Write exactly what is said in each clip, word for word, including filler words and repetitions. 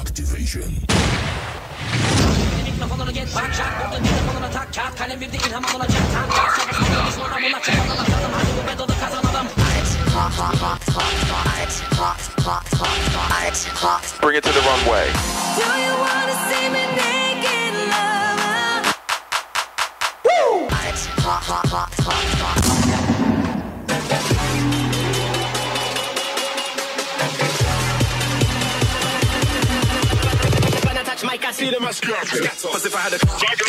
Activation. Mikrofonunu get bak şak, burada telefonuna tak kağıt kalem bir de ilham olacak. Tam gaz çabuk sonra bunlar çakalım atalım. Hadi bu bedoda kazanalım. Bring it to the runway. Do you wanna see me naked, lover? Woo! When I touch mic, I see them as scratch. Cause if I had a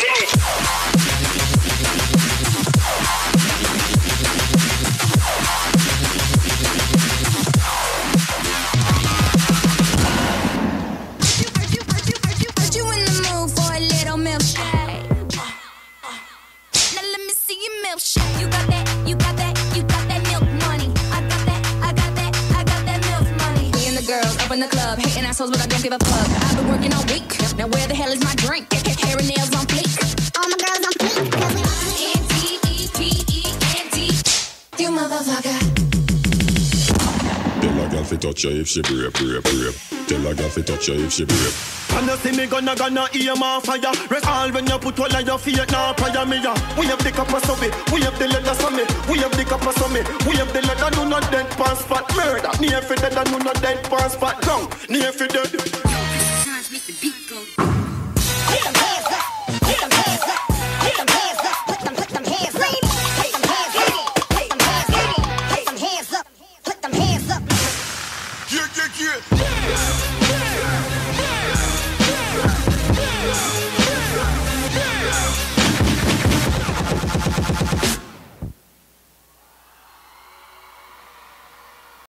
You got that, you got that, you got that milk money. I got that, I got that, I got that milk money. Me and the girls up in the club, hating assholes, but I don't give a fuck. I've been working all week. Now where the hell is my drink? Hair and nails on fleek. All my girls on fleek. N T E P E N T. You motherfucker. Tell a girl fi touch her if she brave, brave, brave. Tell a girl fi touch her if she brave. And you see me gonna gonna aim on fire. Rest all when you put all of your feet now fire me ya. We have the copper so me, we have the leather so me, we have the copper so me, we have the leather do not dead pass spot murder. Near for dead and do not dead pass spot down. Near for dead. yeah, yeah, yeah.